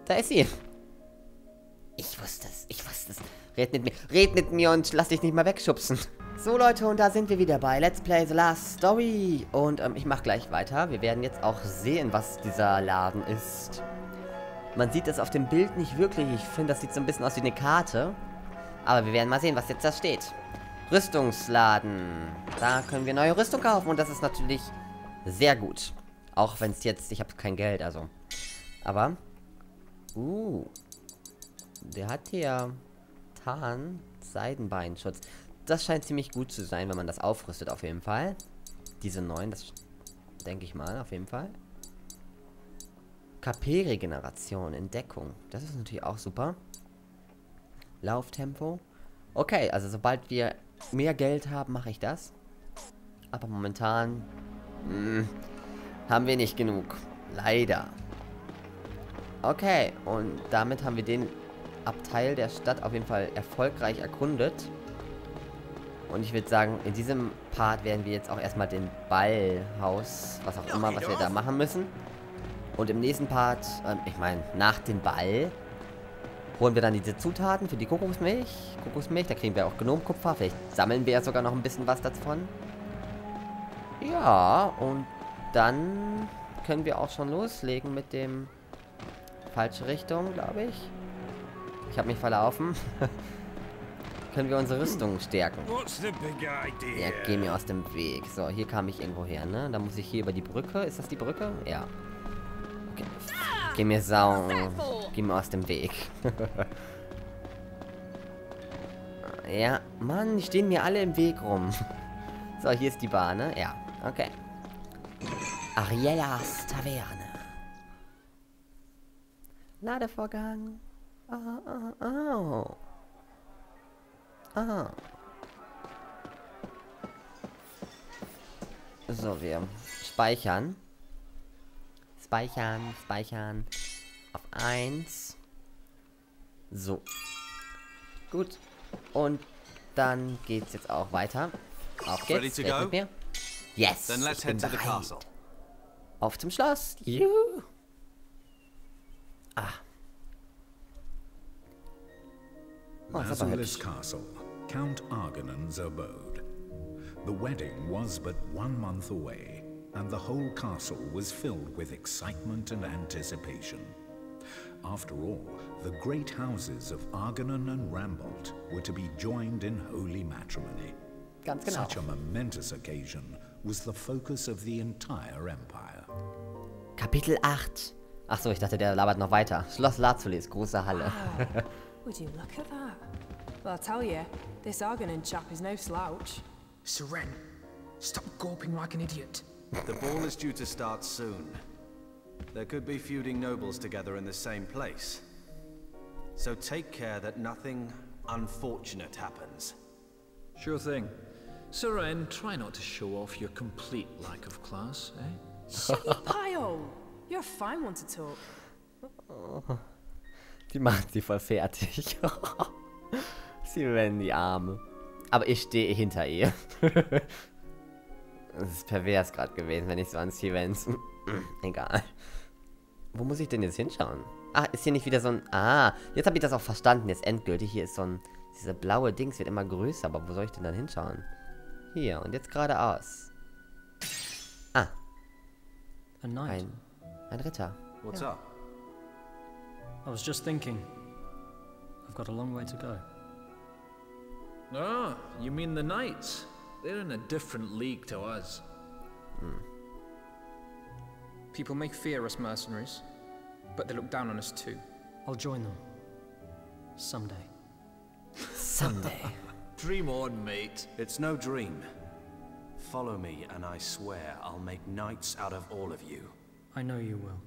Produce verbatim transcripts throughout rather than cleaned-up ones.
Da ist sie. Ich wusste es, ich wusste es. Red mit mir, red mit mir und lass dich nicht mal wegschubsen. So Leute, und da sind wir wieder bei Let's Play The Last Story. Und ähm, ich mache gleich weiter. Wir werden jetzt auch sehen, was dieser Laden ist. Man sieht es auf dem Bild nicht wirklich. Ich finde, das sieht so ein bisschen aus wie eine Karte. Aber wir werden mal sehen, was jetzt da steht. Rüstungsladen. Da können wir neue Rüstung kaufen und das ist natürlich sehr gut. Auch wenn es jetzt... Ich habe kein Geld, also. Aber... Uh... Der hat hier... Tarn... Seidenbeinschutz. Das scheint ziemlich gut zu sein, wenn man das aufrüstet, auf jeden Fall. Diese neuen, das denke ich mal, auf jeden Fall. K P-Regeneration in Deckung. Das ist natürlich auch super. Lauftempo. Okay, also sobald wir mehr Geld haben, mache ich das. Aber momentan mh, haben wir nicht genug. Leider. Okay, und damit haben wir den Abteil der Stadt auf jeden Fall erfolgreich erkundet. Und ich würde sagen, in diesem Part werden wir jetzt auch erstmal den Ballhaus, was auch immer, was wir da machen müssen. Und im nächsten Part, ähm, ich meine, nach dem Ball, holen wir dann diese Zutaten für die Kokosmilch. Kokosmilch, da kriegen wir auch Gnomkupfer. Vielleicht sammeln wir ja sogar noch ein bisschen was davon. Ja, und dann können wir auch schon loslegen mit dem... Falsche Richtung, glaube ich. Ich habe mich verlaufen. Können wir unsere Rüstung stärken. Ja, geh mir aus dem Weg. So, hier kam ich irgendwo her, ne? Da muss ich hier über die Brücke. Ist das die Brücke? Ja. Okay. Geh mir Sau. Geh mir aus dem Weg. Ja, Mann, die stehen mir alle im Weg rum. So, hier ist die Bar, ne? Ja, okay. Ariellas Taverne. Ladevorgang. Oh, oh, oh. Ah. So, wir speichern. Speichern, speichern. Auf eins. So. Gut. Und dann geht's jetzt auch weiter. Auf geht's. Wer mit mir? Yes. Then let's head to the castle. Auf zum Schloss. Juhu. Ah. Oh, Mazulis Castle, Count Argonen's abode. The wedding was but one month away, and the whole castle was filled with excitement and anticipation. After all, the great houses of Argonen and Rambolt were to be joined in holy matrimony. Ganz genau. Such a momentous occasion was the focus of the entire empire. Kapitel acht. Ach so, ich dachte, der labert noch weiter. Schloss Lazulis, große Halle. Wow. Would you look at that? Well, I'll tell you, this Argonen chap is no slouch. Seren, stop gawping like an idiot. The ball is due to start soon. There could be feuding nobles together in the same place. So take care that nothing unfortunate happens. Sure thing. Seren, try not to show off your complete lack of class, eh? Shut your pie-hole! You're a fine one to talk. Oh. Die macht sie voll fertig. Sie werden die Arme. Aber ich stehe hinter ihr. Das ist pervers gerade gewesen, wenn ich so an Stevens. Egal. Wo muss ich denn jetzt hinschauen? Ah, ist hier nicht wieder so ein... Ah, jetzt habe ich das auch verstanden. Jetzt endgültig. Hier ist so ein... Diese blaue Dings wird immer größer. Aber wo soll ich denn dann hinschauen? Hier. Und jetzt geradeaus. Ah. Ein, ein Ritter. What's up? I was just thinking. I've got a long way to go. Ah, you mean the knights? They're in a different league to us. Hmm. People may fear us mercenaries, but they look down on us too. I'll join them. Someday. Someday. Dream on, mate. It's no dream. Follow me and I swear I'll make knights out of all of you. I know you will.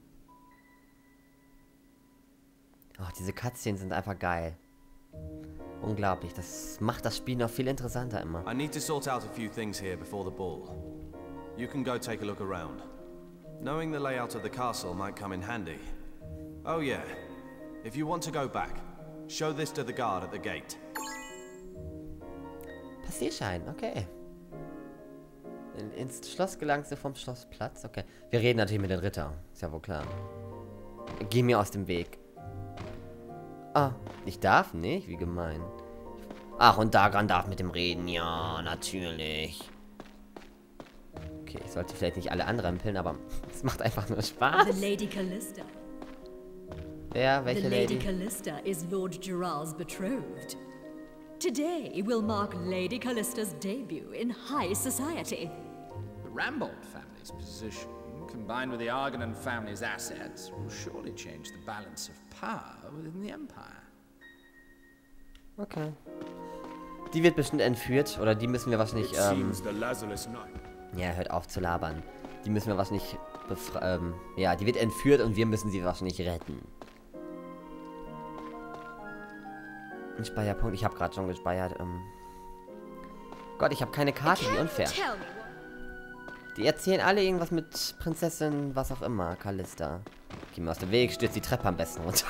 Oh, diese Cutscenes sind einfach geil. Unglaublich. Das macht das Spiel noch viel interessanter immer. I need to sort out a few things here before the ball. You can go take a look around. Knowing the layout of the castle might come in handy. Oh yeah. If you want to go back, show this to the guard at the gate. Passierschein, okay. In, ins Schloss gelangst du vom Schlossplatz, okay. Wir reden natürlich mit den Ritter, ist ja wohl klar. Geh mir aus dem Weg. Ah, ich darf nicht? Wie gemein. Ach, und Dagan darf mit dem reden. Ja, natürlich. Okay, ich sollte vielleicht nicht alle anrempeln, aber es macht einfach nur Spaß. The Lady Callista. Wer? Welche The Lady Lady? Callista is Lord Gerard's betrothed. Today will mark Lady Callista's debut in high society. The Rambold family's position, combined with the Argonan family's assets, will surely change the balance of power within the Empire. Okay. Die wird bestimmt entführt, oder die müssen wir wahrscheinlich, ähm... ja, hört auf zu labern. Die müssen wir wahrscheinlich befra- ähm, ja, die wird entführt und wir müssen sie wahrscheinlich retten. Ein Speicherpunkt, ich habe gerade schon gespeichert, ähm... Gott, ich habe keine Karte, wie unfair. Die erzählen alle irgendwas mit Prinzessin, was auch immer, Callista. Geh mir aus dem Weg, stürzt die Treppe am besten runter.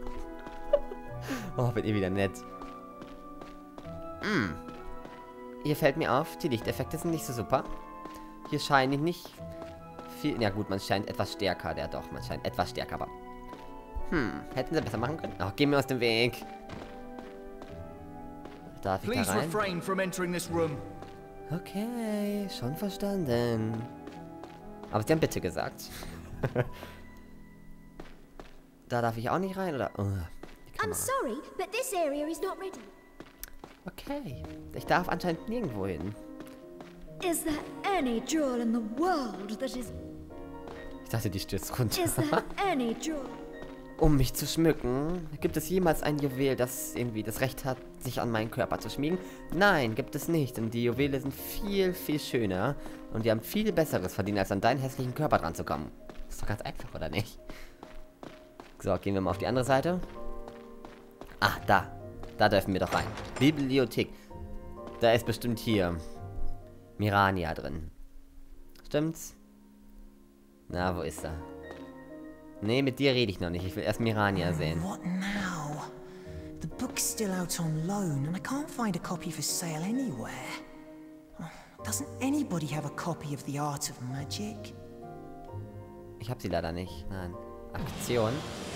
Oh, wird ihr wieder nett. Mm. Hier fällt mir auf, die Lichteffekte sind nicht so super. Hier scheine ich nicht viel... Ja gut, man scheint etwas stärker. Ja doch, man scheint etwas stärker, aber... Hm, hätten sie besser machen können? Ach, geh mir aus dem Weg. Darf ich da rein? refrain from entering this room. Okay, schon verstanden. Aber sie haben bitte gesagt. Da darf ich auch nicht rein, oder? Oh, die I'm Kamera. sorry, but this area is not ready. Okay, ich darf anscheinend nirgendwo hin. Is there any jewel in the world that is... Ich dachte, die stürzt runter. Is there any jewel... Um mich zu schmücken. Gibt es jemals ein Juwel, das irgendwie das Recht hat, sich an meinen Körper zu schmiegen? Nein, gibt es nicht. Denn die Juwele sind viel, viel schöner. Und die haben viel Besseres verdient, als an deinen hässlichen Körper dran zu kommen. Ist doch ganz einfach, oder nicht? So, gehen wir mal auf die andere Seite. Ah, da. Da dürfen wir doch rein. Bibliothek. Da ist bestimmt hier Mirania drin. Stimmt's? Na, wo ist er? Nee, mit dir rede ich noch nicht. Ich will erst Mirania sehen. What now? The book's still out on loan, and I can't find a copy for sale anywhere. Doesn't anybody have a copy of The Art of Magic? Ich habe sie leider nicht. Nein. Aktion.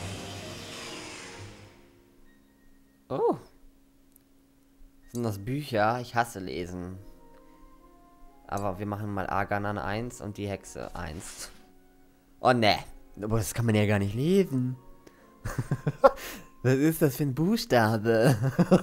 Oh. Sind das Bücher? Ich hasse lesen. Aber wir machen mal Arganan eins und die Hexe eins. Oh ne. Aber das kann man ja gar nicht lesen. Was ist das für ein Buchstabe?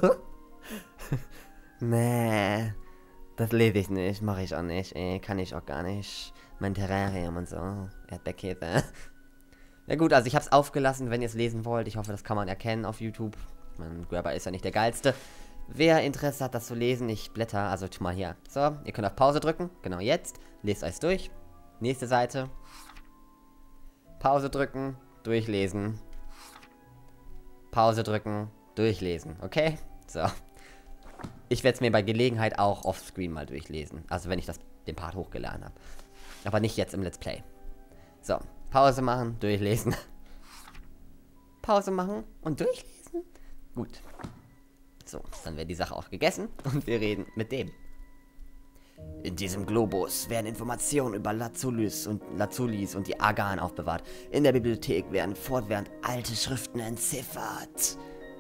Nee. Das lese ich nicht. Mache ich auch nicht. Ey, kann ich auch gar nicht. Mein Terrarium und so. Erdbeerkäse. Na gut, also ich habe es aufgelassen, wenn ihr es lesen wollt. Ich hoffe, das kann man erkennen auf YouTube. Mein Grabber ist ja nicht der geilste. Wer Interesse hat, das zu lesen, ich blätter. Also tu mal hier. So, ihr könnt auf Pause drücken. Genau jetzt. Lest euch durch. Nächste Seite. Pause drücken, durchlesen. Pause drücken, durchlesen. Okay? So. Ich werde es mir bei Gelegenheit auch offscreen mal durchlesen. Also wenn ich das, den Part hochgeladen habe. Aber nicht jetzt im Let's Play. So. Pause machen, durchlesen. Pause machen und durchlesen. Gut. So, dann wäre die Sache auch gegessen. Und wir reden mit dem. In diesem Globus werden Informationen über Lazulis und Lazulis und die Argan aufbewahrt. In der Bibliothek werden fortwährend alte Schriften entziffert.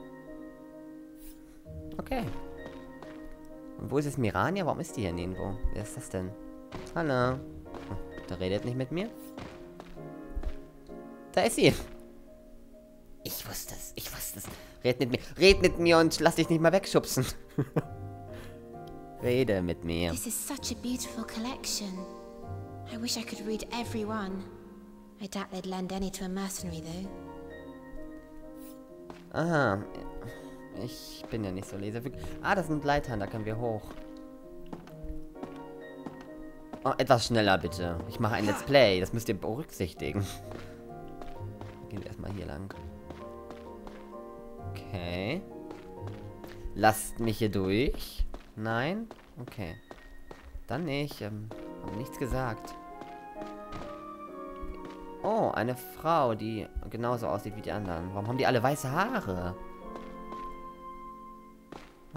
Okay. Und wo ist jetzt Mirania? Warum ist die hier nirgendwo? Wer ist das denn? Hallo. Hm, der redet nicht mit mir. Da ist sie. Ich wusste es. Ich wusste es. Red mit mir. Red mit mir und lass dich nicht mal wegschubsen. Rede mit mir. This is such a beautiful collection. I wish I could read every one. I doubt they'd lend any to a mercenary, though. Aha. Ich bin ja nicht so leserwürdig. Ah, das sind Leitern, da können wir hoch. Oh, etwas schneller bitte. Ich mache ein Let's Play, das müsst ihr berücksichtigen. Gehen wir erstmal hier lang. Okay. Lasst mich hier durch. Nein? Okay. Dann nicht. Ähm, hab nichts gesagt. Oh, eine Frau, die genauso aussieht wie die anderen. Warum haben die alle weiße Haare?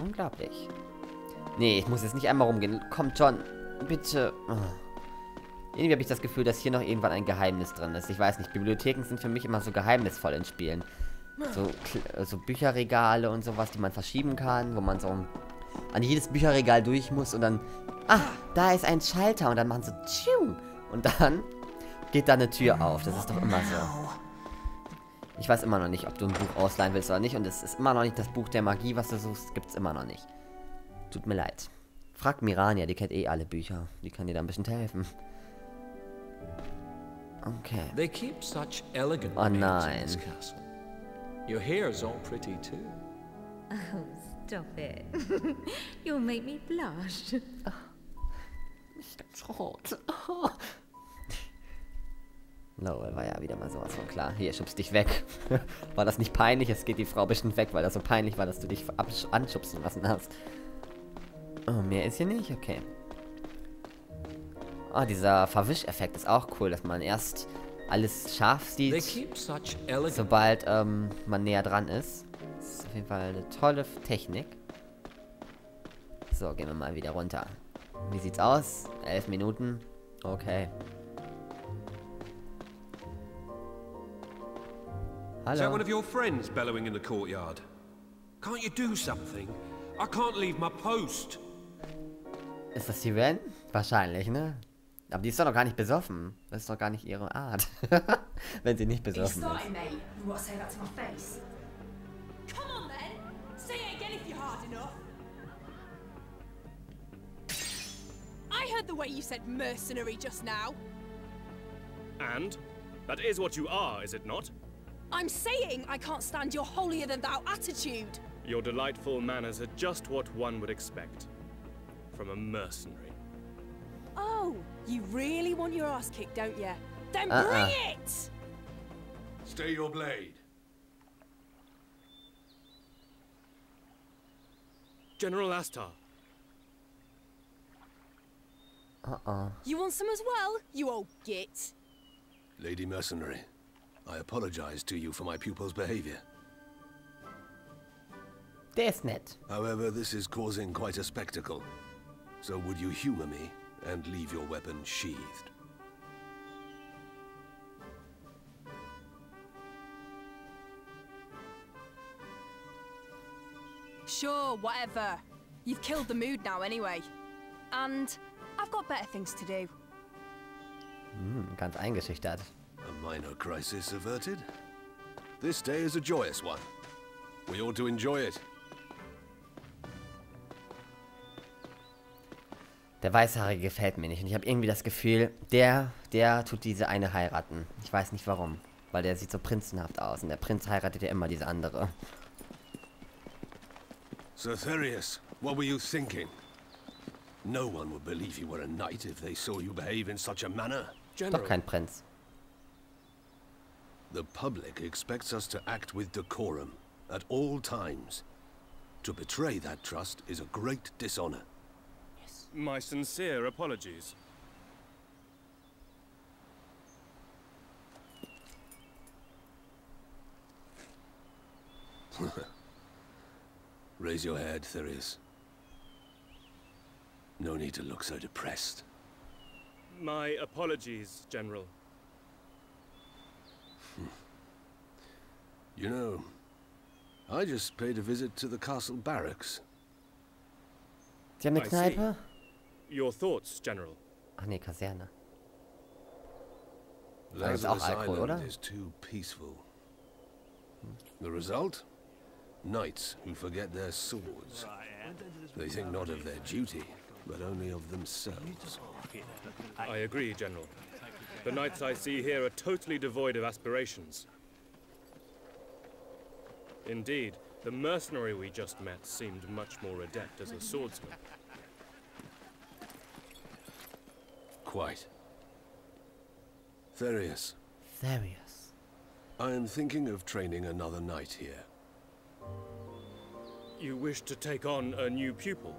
Unglaublich. Nee, ich muss jetzt nicht einmal rumgehen. Kommt schon. Bitte. Oh. Irgendwie habe ich das Gefühl, dass hier noch irgendwann ein Geheimnis drin ist. Ich weiß nicht, Bibliotheken sind für mich immer so geheimnisvoll in Spielen. So, so Bücherregale und sowas, die man verschieben kann, wo man so an jedes Bücherregal durch muss und dann... Ah, da ist ein Schalter und dann machen so... Tschiu, und dann geht da eine Tür auf. Das ist doch immer so. Ich weiß immer noch nicht, ob du ein Buch ausleihen willst oder nicht. Und es ist immer noch nicht das Buch der Magie, was du suchst. Gibt es immer noch nicht. Tut mir leid. Frag Mirania, die kennt eh alle Bücher. Die kann dir da ein bisschen helfen. Okay. They keep such elegant Oh maids nein. in this castle. Your hair's all pretty too. Oh, stop it. You'll make me blush. Oh. Lol, war ja wieder mal sowas von klar. Hier, schubst dich weg. War das nicht peinlich? Es geht die Frau bestimmt weg, weil das so peinlich war, dass du dich anschubsen lassen hast. Oh, mehr ist hier nicht? Okay. Oh, dieser Verwischeffekt ist auch cool, dass man erst alles scharf sieht, sobald ähm, man näher dran ist. Das ist auf jeden Fall eine tolle Technik. So, gehen wir mal wieder runter. Wie sieht's aus? Elf Minuten. Okay. Is that one Hallo. of your friends bellowing in the courtyard? Can't you do something? I can't leave my post. Ist das die Ren? Wahrscheinlich, ne? Aber die ist doch noch gar nicht besoffen. Das ist doch gar nicht ihre Art. Wenn sie nicht besoffen ist. Starting, mate. You want to say that to my face? Come on, then. Say it again if you're hard enough. I heard the way you said mercenary just now. And? That is what you are, is it not? I'm saying I can't stand your holier-than-thou attitude. Your delightful manners are just what one would expect from a mercenary. Oh, you really want your ass kicked, don't you? Then Uh-uh. bring it! Stay your blade. General Astar. Uh-uh. You want some as well, you old git? Lady Mercenary, I apologize to you for my pupil's behavior. Der ist nett. However, this is causing quite a spectacle. So would you humor me and leave your weapon sheathed? Sure, whatever. You've killed the mood now anyway. And I've got better things to do. Hm, ganz eingeschüchtert. A minor crisis averted? This day is a joyous one. We ought to enjoy it. Der Weißhaarige gefällt mir nicht. Und ich habe irgendwie das Gefühl, der, der tut diese eine heiraten. Ich weiß nicht warum. Weil der sieht so prinzenhaft aus. Und der Prinz heiratet ja immer diese andere. Sir Therius, what were you thinking? No one would believe you were a knight if they saw you behave in such a manner. Doch kein Prinz. The public expects us to act with decorum at all times. To betray that trust is a great dishonor. My sincere apologies. Raise your head, Therius. No need to look so depressed. My apologies, General. You know, I just paid a visit to the castle barracks. Sie haben eine I Kneipe? see. Your thoughts, General. Ach nee, Kaserne. Da gibt's auch Lazarus Alkohol, Island oder? is too peaceful. The result? Knights who forget their swords. They think not of their duty, but only of themselves. I agree, General. The knights I see here are totally devoid of aspirations. Indeed, the mercenary we just met seemed much more adept as a swordsman. Quite. Therius. Therius. I am thinking of training another knight here. You wish to take on a new pupil?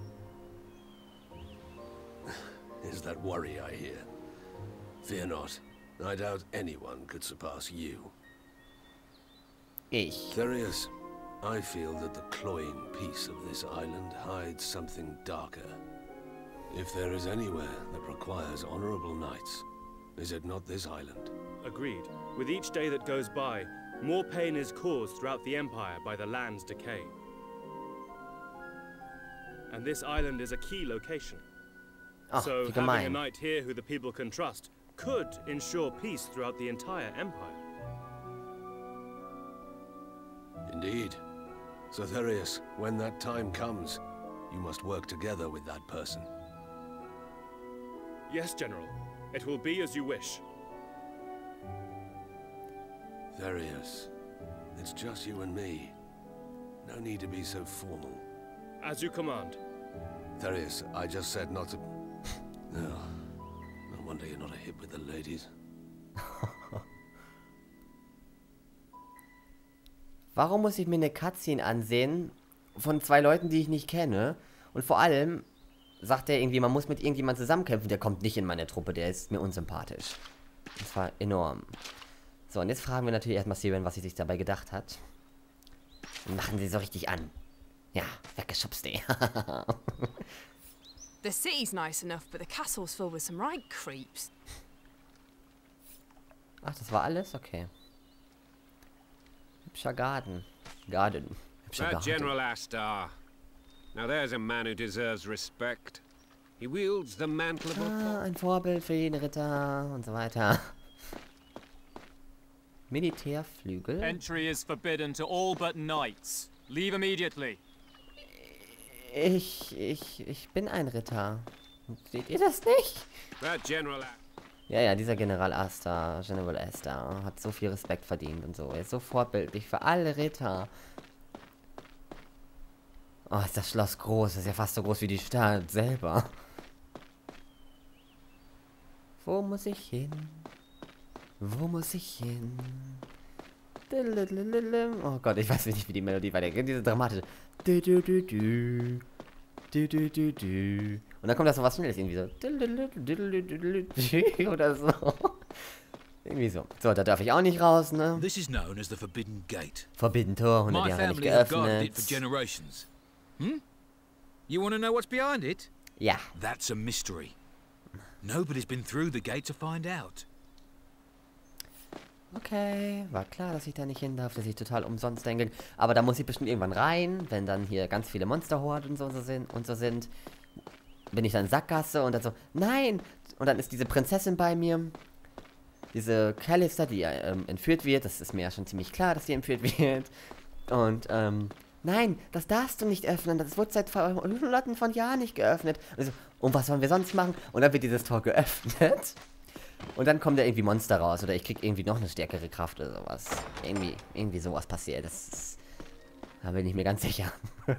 Is that worry I hear? Fear not. I doubt anyone could surpass you. Ich. Therius, I feel that the cloying peace of this island hides something darker. If there is anywhere that requires honorable knights, is it not this island? Agreed. With each day that goes by, more pain is caused throughout the Empire by the land's decay. And this island is a key location. Oh, so having a knight here who the people can trust could ensure peace throughout the entire Empire. Indeed. So Therius, when that time comes, you must work together with that person. Yes, General. It will be as you wish. Therius, it's just you and me. No need to be so formal. As you command. Therius, I just said not to... No. No wonder you're not a hit with the ladies. Warum muss ich mir eine Cutscene ansehen von zwei Leuten, die ich nicht kenne? Und vor allem sagt er irgendwie, man muss mit irgendjemandem zusammenkämpfen. Der kommt nicht in meine Truppe, der ist mir unsympathisch. Das war enorm. So, und jetzt fragen wir natürlich erstmal Siren, was sie sich dabei gedacht hat. Und machen sie so richtig an. Ja, weggeschubst, ey. The city's nice enough, but the castle's filled with some right creeps. Ach, das war alles? Okay. Hübscher Garten. Garden. Hübscher That Garten. General Astar. Now there's a man who deserves respect. He wields the mantle of Ah, ein Vorbild für jeden Ritter und so weiter. Militärflügel. Entry is forbidden to all but knights. Leave immediately. Ich, ich, ich bin ein Ritter. Seht ihr das nicht? That General Ja, ja, dieser General Astar, General Astar, hat so viel Respekt verdient und so. Er ist so vorbildlich für alle Ritter. Oh, ist das Schloss groß. Das ist ja fast so groß wie die Stadt selber. Wo muss ich hin? Wo muss ich hin? Oh Gott, ich weiß nicht, wie die Melodie weitergeht. Diese dramatische. Du, du, du, du. Du, du, du, du. Und dann kommt das so was Schnelles irgendwie so. Oder so. Irgendwie so. So, da darf ich auch nicht raus, ne? This is known as the Forbidden Gate. Forbidden Tor, hundert Jahre nicht geöffnet. For generations. Hmm? You want to know what's behind it? Ja. That's a mystery. Nobody's been through the gate to find out. Okay, war klar, dass ich da nicht hin darf, dass ich total umsonst denke. Aber da muss ich bestimmt irgendwann rein, wenn dann hier ganz viele Monsterhorden und so, so sind und so sind. Bin ich dann Sackgasse und dann so, nein! Und dann ist diese Prinzessin bei mir. Diese Callister, die ähm, entführt wird. Das ist mir ja schon ziemlich klar, dass die entführt wird. Und, ähm, nein, das darfst du nicht öffnen. Das wurde seit hunderten von Jahren nicht geöffnet. Und, so, und was wollen wir sonst machen? Und dann wird dieses Tor geöffnet. Und dann kommt da irgendwie Monster raus. Oder ich krieg irgendwie noch eine stärkere Kraft oder sowas. Irgendwie, irgendwie sowas passiert. Das ist, da bin ich mir ganz sicher.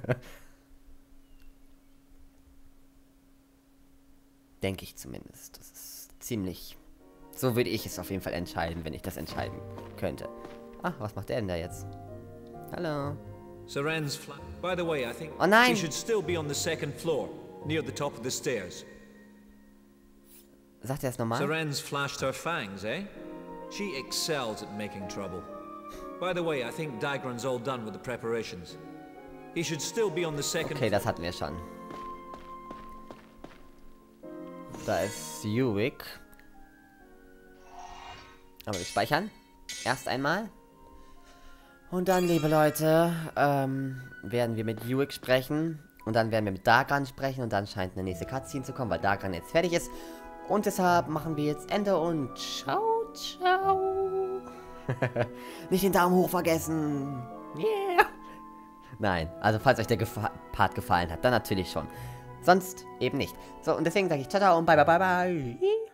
Denke ich zumindest. Das ist ziemlich... So würde ich es auf jeden Fall entscheiden, wenn ich das entscheiden könnte. Ah, was macht der denn da jetzt? Hallo. Saren's flat. By the way, I think Oh nein! she should still be on the second floor, near the top of the stairs. Sagt er es nochmal? Saren's flashed her fangs, eh? She excels at making trouble. By the way, I think Dagran's all done with the preparations. He should still be on the second Okay, das hatten wir schon. Da ist Yuik. Aber wir speichern. Erst einmal. Und dann, liebe Leute, ähm, werden wir mit Yuik sprechen. Und dann werden wir mit Dagran sprechen. Und dann scheint eine nächste Cutscene zu kommen, weil Dagran jetzt fertig ist. Und deshalb machen wir jetzt Ende und ciao, ciao. Nicht den Daumen hoch vergessen. Yeah. Nein, also falls euch der Gefa- Part gefallen hat, dann natürlich schon. Sonst eben nicht. So, und deswegen sage ich ciao, ciao und bye, bye, bye, bye.